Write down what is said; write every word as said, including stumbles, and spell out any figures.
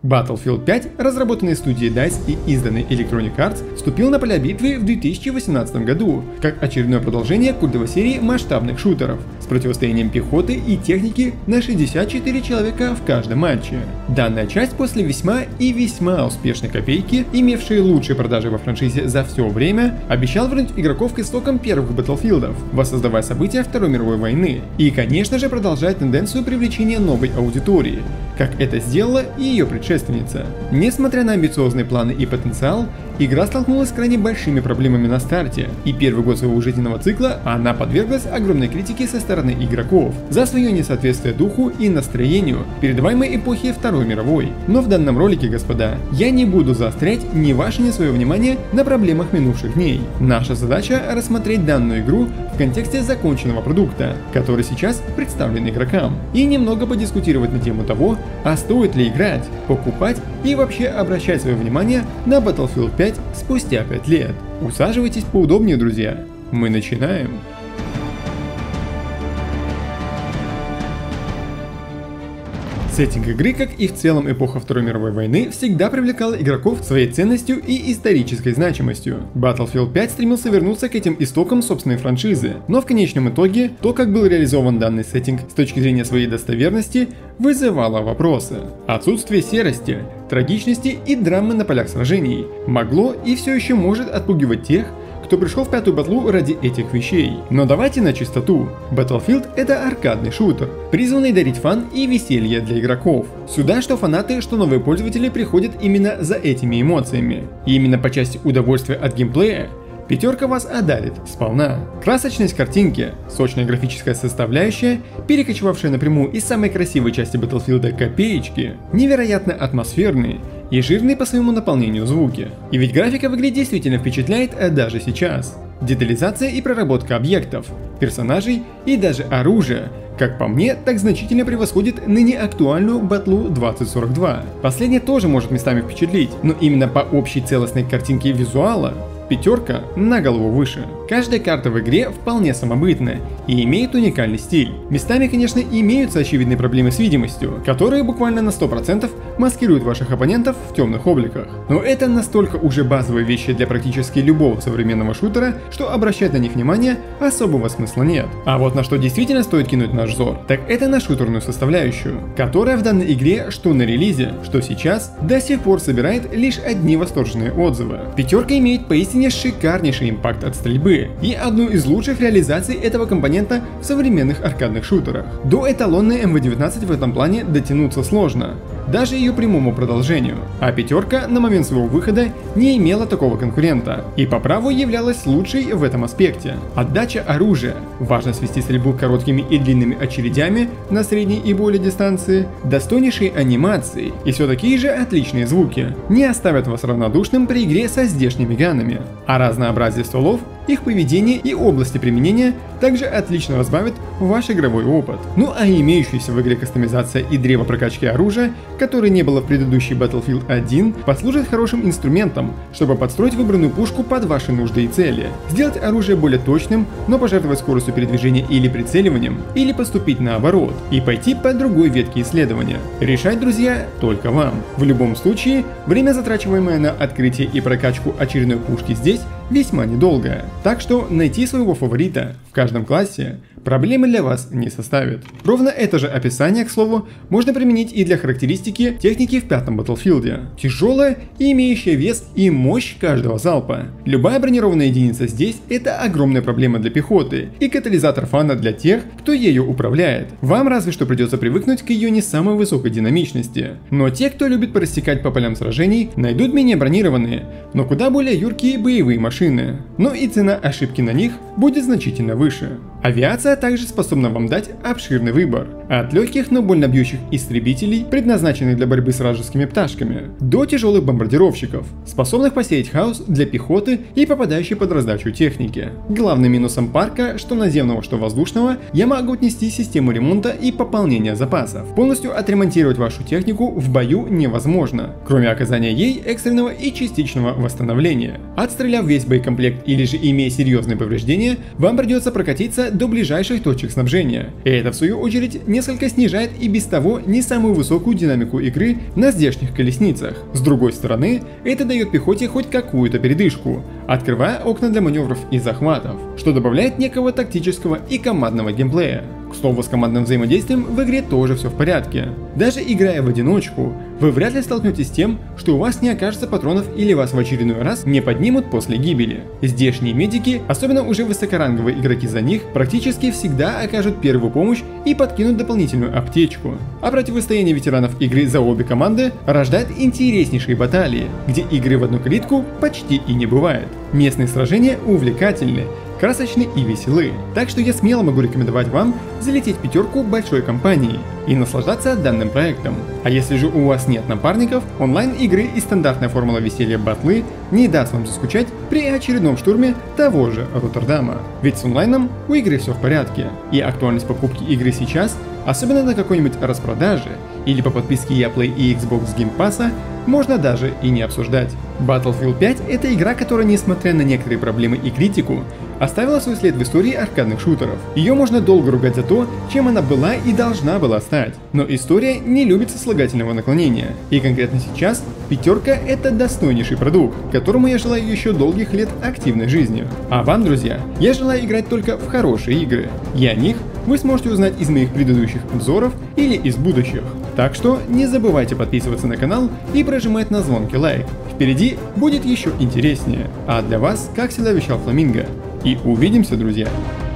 Battlefield пять, разработанный студией дайс и изданный Electronic Arts, вступил на поля битвы в две тысячи восемнадцатом году, как очередное продолжение культовой серии масштабных шутеров, с противостоянием пехоты и техники на шестьдесят четыре человека в каждом матче. Данная часть после весьма и весьма успешной копейки, имевшей лучшие продажи во франшизе за все время, обещал вернуть игроков к истокам первых Battlefield'ов, воссоздавая события Второй мировой войны, и, конечно же, продолжать тенденцию привлечения новой аудитории, как это сделала и ее предшественница. Несмотря на амбициозные планы и потенциал, игра столкнулась с крайне большими проблемами на старте, и первый год своего жизненного цикла она подверглась огромной критике со стороны игроков за свое несоответствие духу и настроению передаваемой эпохи Второй мировой. Но в данном ролике, господа, я не буду заострять ни ваше, ни свое внимание на проблемах минувших дней. Наша задача — рассмотреть данную игру в контексте законченного продукта, который сейчас представлен игрокам, и немного подискутировать на тему того, а стоит ли играть, покупать и вообще обращать свое внимание на Battlefield пять спустя пять лет. Усаживайтесь поудобнее, друзья. Мы начинаем. Сеттинг игры, как и в целом эпоха Второй мировой войны, всегда привлекал игроков своей ценностью и исторической значимостью. Battlefield пять стремился вернуться к этим истокам собственной франшизы, но в конечном итоге то, как был реализован данный сеттинг с точки зрения своей достоверности, вызывало вопросы. Отсутствие серости, трагичности и драмы на полях сражений могло и все еще может отпугивать тех, кто пришел в пятую батлу ради этих вещей. Но давайте на чистоту. Battlefield — это аркадный шутер, призванный дарить фан и веселье для игроков. Сюда что фанаты, что новые пользователи приходят именно за этими эмоциями. И именно по части удовольствия от геймплея пятерка вас одарит сполна. Красочность картинки, сочная графическая составляющая, перекочевавшая напрямую из самой красивой части Battlefield копеечки, невероятно атмосферные и жирные по своему наполнению звуки. И ведь графика в игре действительно впечатляет даже сейчас. Детализация и проработка объектов, персонажей и даже оружия, как по мне, так значительно превосходит ныне актуальную батлу двадцать сорок два. Последняя тоже может местами впечатлить, но именно по общей целостной картинке визуала пятерка на голову выше. Каждая карта в игре вполне самобытная и имеет уникальный стиль. Местами, конечно, имеются очевидные проблемы с видимостью, которые буквально на сто процентов маскируют ваших оппонентов в темных обликах. Но это настолько уже базовые вещи для практически любого современного шутера, что обращать на них внимание особого смысла нет. А вот на что действительно стоит кинуть наш взор, так это на шутерную составляющую, которая в данной игре, что на релизе, что сейчас, до сих пор собирает лишь одни восторженные отзывы. Пятерка имеет поистине шикарнейший импакт от стрельбы и одну из лучших реализаций этого компонента в современных аркадных шутерах. До эталонной эм вэ девятнадцать в этом плане дотянуться сложно, даже ее прямому продолжению, а пятерка на момент своего выхода не имела такого конкурента и по праву являлась лучшей в этом аспекте. Отдача оружия, важность вести стрельбу короткими и длинными очередями на средней и более дистанции, достойнейшие анимации и все такие же отличные звуки не оставят вас равнодушным при игре со здешними ганами. А разнообразие стволов, их поведение и области применения также отлично разбавит ваш игровой опыт. Ну а имеющаяся в игре кастомизация и древо прокачки оружия, которой не было в предыдущей Battlefield один, послужит хорошим инструментом, чтобы подстроить выбранную пушку под ваши нужды и цели, сделать оружие более точным, но пожертвовать скоростью передвижения или прицеливанием, или поступить наоборот, и пойти по другой ветке исследования. Решать, друзья, только вам. В любом случае, время, затрачиваемое на открытие и прокачку очередной пушки здесь, весьма недолгое. Так что найти своего фаворита в каждом классе проблемы для вас не составит. Ровно это же описание, к слову, можно применить и для характеристики техники в пятом Battlefield. Тяжелая и имеющая вес и мощь каждого залпа. Любая бронированная единица здесь — это огромная проблема для пехоты и катализатор фана для тех, кто ею управляет. Вам разве что придется привыкнуть к ее не самой высокой динамичности. Но те, кто любит порассекать по полям сражений, найдут менее бронированные, но куда более юркие боевые машины. Но и цена ошибки на них будет значительно выше. Авиация также способна вам дать обширный выбор. От легких, но больно бьющих истребителей, предназначенных для борьбы с вражескими пташками, до тяжелых бомбардировщиков, способных посеять хаос для пехоты и попадающей под раздачу техники. Главным минусом парка, что наземного, что воздушного, я могу отнести систему ремонта и пополнения запасов. Полностью отремонтировать вашу технику в бою невозможно, кроме оказания ей экстренного и частичного восстановления. Отстреляв весь боекомплект или же имея серьезные повреждения, вам придется прокатиться до ближайшего ближайших точек снабжения. И это в свою очередь несколько снижает и без того не самую высокую динамику игры на здешних колесницах. С другой стороны, это дает пехоте хоть какую-то передышку, открывая окна для маневров и захватов, что добавляет некого тактического и командного геймплея. К слову, с командным взаимодействием в игре тоже все в порядке. Даже играя в одиночку, вы вряд ли столкнетесь с тем, что у вас не окажется патронов или вас в очередной раз не поднимут после гибели. Здешние медики, особенно уже высокоранговые игроки за них, практически всегда окажут первую помощь и подкинут дополнительную аптечку. А противостояние ветеранов игры за обе команды рождает интереснейшие баталии, где игры в одну калитку почти и не бывает. Местные сражения увлекательны, красочны и веселы, так что я смело могу рекомендовать вам залететь в пятерку большой компании и наслаждаться данным проектом. А если же у вас нет напарников, онлайн-игры и стандартная формула веселья батлы не даст вам заскучать при очередном штурме того же Роттердама. Ведь с онлайном у игры все в порядке, и актуальность покупки игры сейчас, особенно на какой-нибудь распродаже или по подписке Yaplay и Xbox Game Pass'а, можно даже и не обсуждать. Battlefield пять — это игра, которая, несмотря на некоторые проблемы и критику, оставила свой след в истории аркадных шутеров. Ее можно долго ругать за то, чем она была и должна была стать. Но история не любит сослагательного наклонения. И конкретно сейчас пятерка — это достойнейший продукт, которому я желаю еще долгих лет активной жизни. А вам, друзья, я желаю играть только в хорошие игры. И о них вы сможете узнать из моих предыдущих обзоров или из будущих. Так что не забывайте подписываться на канал и прожимать на звонкий лайк. Впереди будет еще интереснее. А для вас, как всегда, вещал Фламинго. И увидимся, друзья!